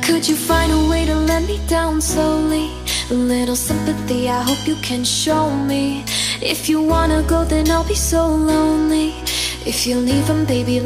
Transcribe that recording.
Could you find a way to let me down slowly? A little sympathy, I hope you can show me. If you wanna go, then I'll be so lonely. If you're leaving, baby,